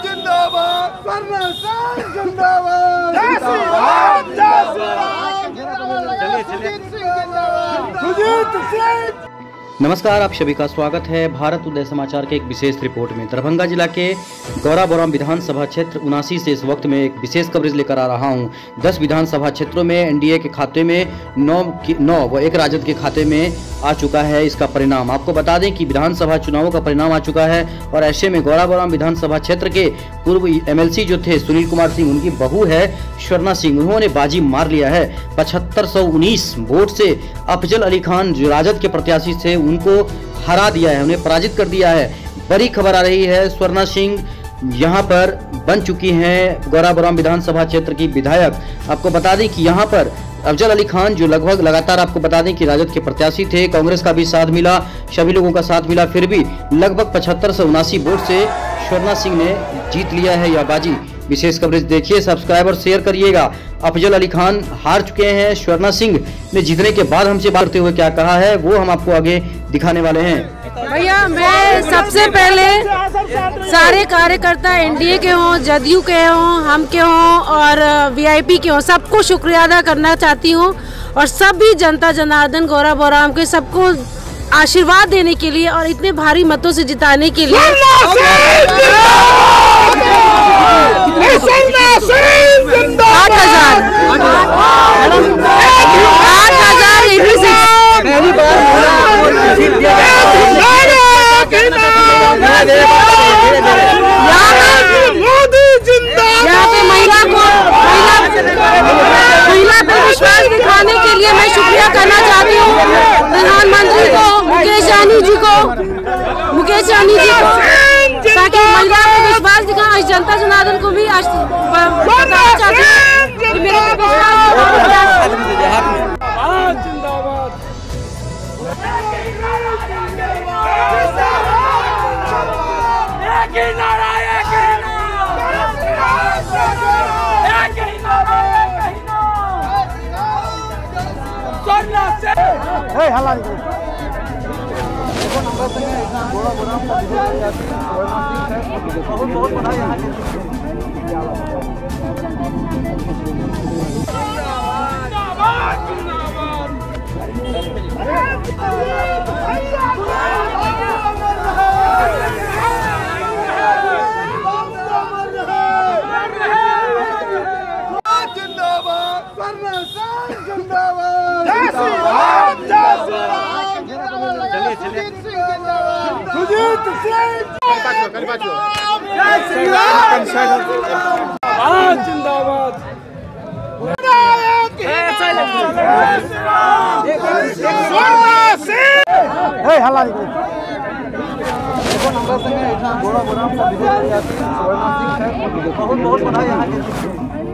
जिंदाबाद वरना सिंह जिंदाबाद सुजीत सिंह। नमस्कार, आप सभी का स्वागत है भारत उदय समाचार के एक विशेष रिपोर्ट में। दरभंगा जिला के गौरा बोराम विधानसभा क्षेत्र 79 से इस वक्त में एक विशेष कवरेज लेकर आ रहा हूं। 10 विधानसभा क्षेत्रों में एनडीए के खाते में 9 व 1 राजद के खाते में आ चुका है इसका परिणाम। आपको बता दें कि विधानसभा चुनावों का परिणाम आ चुका है और ऐसे में गौरा बोराम विधानसभा क्षेत्र के पूर्व एमएलसी जो थे सुनील कुमार सिंह, उनकी बहू है स्वर्णा सिंह, उन्होंने बाजी मार लिया है। 7519 वोट से अफजल अली खान जो राजद के प्रत्याशी थे उनको हरा दिया है, उन्हें पराजित कर दिया है। बड़ी खबर आ रही है, स्वर्णा सिंह यहां पर बन चुकी हैं गौरा बोराम विधानसभा क्षेत्र की विधायक। आपको बता दें कि यहां पर अफजल अली खान जो लगभग लगातार आपको बता दें कि राजद के प्रत्याशी थे, कांग्रेस का भी साथ मिला, सभी लोगों का साथ मिला, फिर भी लगभग 75 से 79 वोट से स्वर्णा सिंह ने जीत लिया है यह बाजी। विशेष कवरेज देखिए, सब्सक्राइब और शेयर करिएगा। अफजल अली खान हार चुके हैं, स्वर्णा सिंह ने जीतने के बाद हमसे बात करते हुए क्या कहा है वो हम आपको आगे दिखाने वाले हैं। भैया, मैं सबसे पहले सारे कार्यकर्ता एनडीए के हों, जदयू के हों, हम के हों और वीआईपी के हों, सबको शुक्रिया अदा करना चाहती हूं और सभी जनता जनार्दन गौरा बोराम के सबको आशीर्वाद देने के लिए और इतने भारी मतों से जिताने के लिए 8,000 यहाँ पे महिला पे विश्वास दिखाने के लिए मैं शुक्रिया करना चाहती हूँ प्रधानमंत्री को, मुकेश सहनी जी को, ताकि महिला को विश्वास दिखा। जनता जनार्दन को भी बताना चाहती हूँ कि मेरे पे बहुत बधाई। सुजीत सिंह जिंदाबाद। बहुत बधाई।